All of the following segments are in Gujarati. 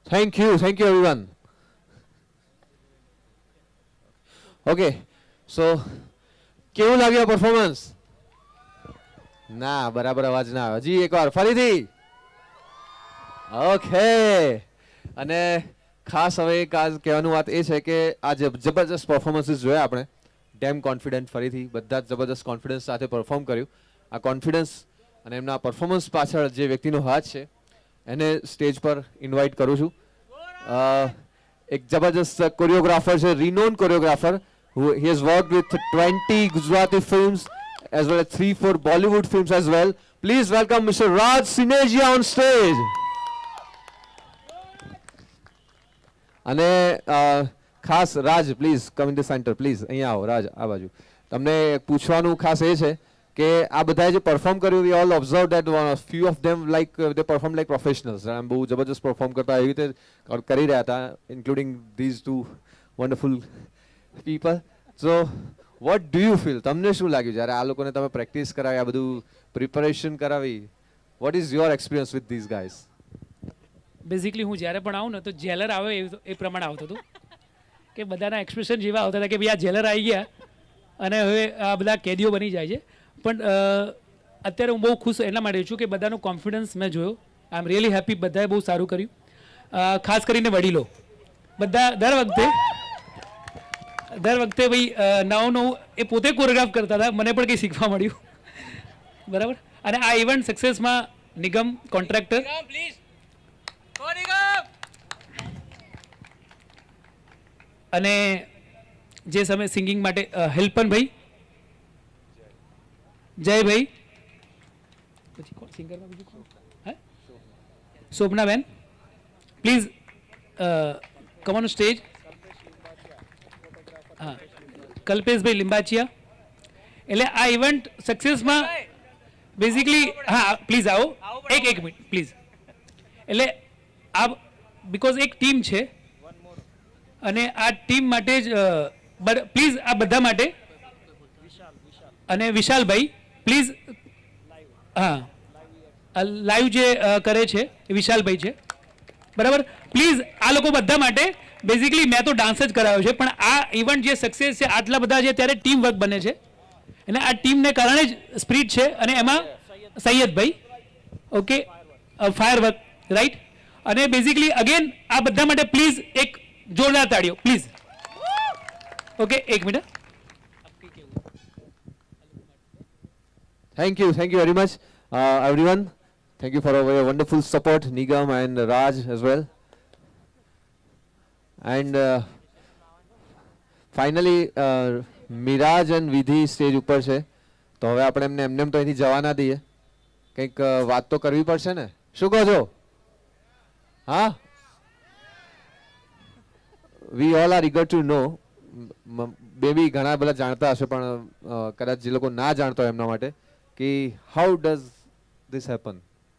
Thank you everyone. Okay, so કેવું લાગ્યું પરફોર્મન્સ? ના બરાબર અવાજ ના આવે. હજી એકવાર ફરીથી. ઓકે, અને ખાસ હવે એક આજ કહેવાનું વાત એ છે કે આ જબરજસ્ત પરફોર્મન્સીસ જોયા આપણે. ડેમ કોન્ફિડન્ટ ફરીથી બધા જ જબરજસ્ત કોન્ફિડન્સ સાથે પરફોર્મ કર્યું. આ કોન્ફિડન્સ અને એમના પરફોર્મન્સ પાછળ જે વ્યક્તિનો હાથ છે એને સ્ટેજ પર ઇન્વાઇટ કરું છું. એક જબરજસ્ત કોરિયોગ્રાફર છે, renowned choreographer. He has worked with 20 Gujarati films as well as 3-4 Bollywood films as well. Please welcome Mr. Raj Sineja on stage. અને ખાસ Raj please come in the centre please. અહીંયા આવો રાજ, આ બાજુ. તમને પૂછવાનું ખાસ એ છે કે આ બધાએ જે પરફોર્મ કર્યું, we all observe that few of them like they perform like professionals. એમ બહુ જબરજસ્ત પરફોર્મ કરતા એવી રીતે કરી રહ્યા હતા, including these two wonderful people. So what do you feel? તમને શું લાગ્યું જ્યારે આ લોકોને તમે પ્રેક્ટિસ કરાવી, આ બધું પ્રિપરેશન કરાવી? What is your experience with these guys? Basically હું જ્યારે પણ આવું ને તો જેલર આવે એ પ્રમાણે આવતું હતું કે બધાના એક્સપ્રેશન જેવા આવતા હતા કે ભાઈ આ જેલર આવી ગયા અને હવે આ બધા કેદીઓ બની જાય છે. પણ અત્યારે હું બહુ ખુશ એના માટે છું કે બધાનો કોન્ફિડન્સ મેં જોયો. I am really happy. બધાએ બહુ સારું કર્યું, ખાસ કરીને વડીલો. બધા દર વખતે ભાઈ નવું એ પોતે કોરિયોગ્રાફ કરતા હતા, મને પણ કંઈ શીખવા મળ્યું. બરાબર. અને આ ઇવેન્ટ સક્સેસમાં નિગમ કોન્ટ્રાક્ટર અને જે સમય સિંગિંગ માટે હેલ્પનભાઈ, જયભાઈ, પછી કોણ સિંગરમાં બીજું કોણ? Hey, Shobhanaben. Please come on stage. હા, કલ્પેશભાઈ લિંબાચિયા. એટલે આ ઇવેન્ટ સક્સેસમાં બેઝિકલી, હા પ્લીઝ આવો, એક મિનિટ પ્લીઝ. એટલે આ બિકોઝ એક ટીમ છે અને આ ટીમ માટે જ પ્લીઝ આ બધા માટે. અને વિશાલભાઈ પ્લીઝ. હા, લાઈવ જે કરે છે એ વિશાલભાઈ છે. બરાબર. પ્લીઝ આ લોકો બધા માટે. બેઝિકલી મેં તો ડાન્સ જ કરાવ્યો છે, પણ આ ઇવેન્ટ જે સક્સેસ છે આટલા બધા છે ત્યારે ટીમ વર્ક બને છે અને આ ટીમને કારણે જ સ્પિરિટ છે. અને એમાં Saiyadbhai, okay, fire work, right. અને બેઝિકલી અગેન આ બધા માટે પ્લીઝ એક જોરદાર તાળીઓ પ્લીઝ. ઓકે, એક minute. Thank you very much everyone. Thank you for your wonderful support, Nigam and Raj as well. And finally Miraj અને વિધિ સ્ટેજ ઉપર છે, તો હવે આપણે એમને એમને તો અહીંથી જવા ના દઈએ, કંઈક વાત તો કરવી પડશે ને. શું કહો છો? હા, we all are eager to know. Baby ઘણા બધા જાણતા હશે પણ કદાચ જે લોકો ના જાણતા હોય એમના માટે કે હાઉ ડઝ ધીસ હેપન.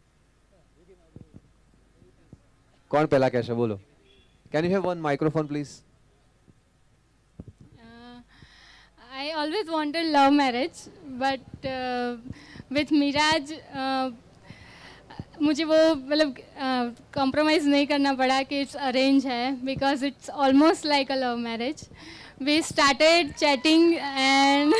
કોણ પહેલા કહેશે? બોલો. Can you have one microphone, please? I always wanted love marriage, but with Miraj, मुझे वो मतलब compromise नहीं करना पड़ा कि it's arrange है, because it's almost like a love marriage. We started chatting and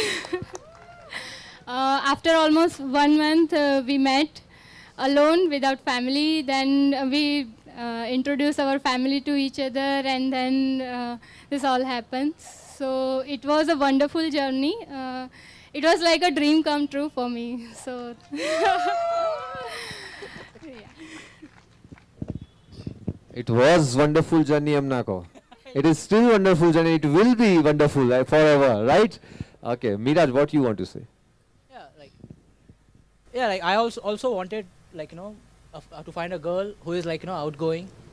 after almost 1 month we met alone without family. Then we introduce our family to each other, and then this all happens. So it was a wonderful journey. It was like a dream come true for me. So It was wonderful journey, Amnako. It is still wonderful journey. It will be wonderful forever, right? Okay, Miraj, what you want to say? Yeah, like I also wanted, like, to find a girl who is, like, outgoing,